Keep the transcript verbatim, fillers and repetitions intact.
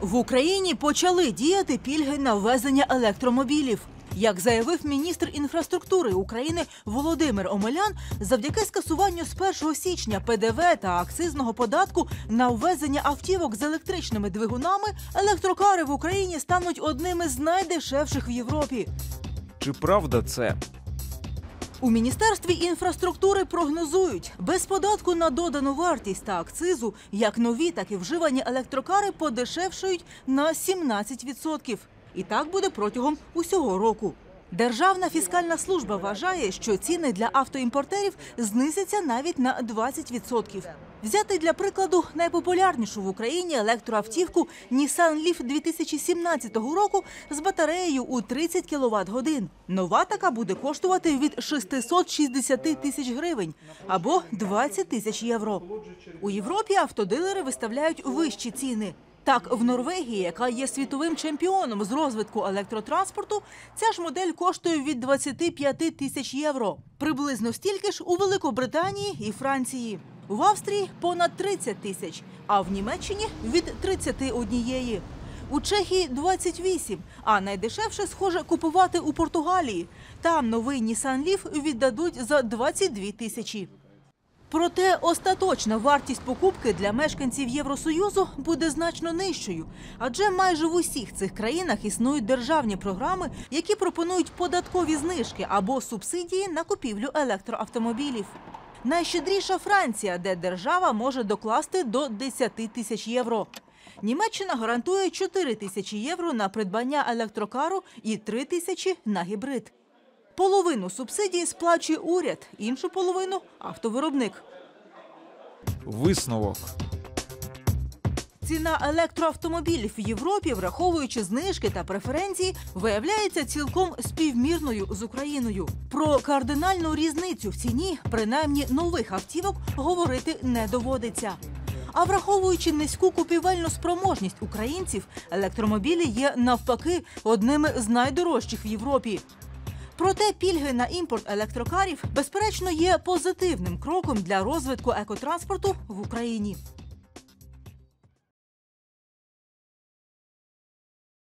В Україні почали діяти пільги на ввезення електромобілів. Як заявив міністр інфраструктури України Володимир Омелян, завдяки скасуванню з першого січня Пе Де Ве та акцизного податку на ввезення автівок з електричними двигунами, електрокари в Україні стануть одними з найдешевших в Європі. Чи правда це? У Міністерстві інфраструктури прогнозують, без податку на додану вартість та акцизу, як нові, так і вживані електрокари подешевшають на сімнадцять відсотків. І так буде протягом усього року. Державна фіскальна служба вважає, що ціни для автоімпортерів знизяться навіть на двадцять відсотків. Взяти для прикладу найпопулярнішу в Україні електроавтівку Nissan Leaf дві тисячі сімнадцятого року з батареєю у тридцять кіловат-годин. Нова така буде коштувати від шестисот шістдесяти тисяч гривень або двадцять тисяч євро. У Європі автодилери виставляють вищі ціни. Так, в Норвегії, яка є світовим чемпіоном з розвитку електротранспорту, ця ж модель коштує від двадцяти п'яти тисяч євро. Приблизно стільки ж у Великобританії і Франції. В Австрії – понад тридцять тисяч, а в Німеччині – від тридцяти однієї. У Чехії – двадцять вісім, а найдешевше, схоже, купувати у Португалії. Там новий Nissan Leaf віддадуть за двадцять дві тисячі. Проте остаточна вартість покупки для мешканців Євросоюзу буде значно нижчою. Адже майже в усіх цих країнах існують державні програми, які пропонують податкові знижки або субсидії на купівлю електроавтомобілів. Найщедріша Франція, де держава може докласти до десяти тисяч євро. Німеччина гарантує чотири тисячі євро на придбання електрокару і три тисячі на гібрид. Половину субсидії сплачує уряд, іншу половину – автовиробник. Висновок. Ціна електроавтомобілів в Європі, враховуючи знижки та преференції, виявляється цілком співмірною з Україною. Про кардинальну різницю в ціні, принаймні нових автівок, говорити не доводиться. А враховуючи низьку купівельну спроможність українців, електромобілі є, навпаки, одними з найдорожчих в Європі. Проте пільги на імпорт електрокарів, безперечно, є позитивним кроком для розвитку екотранспорту в Україні.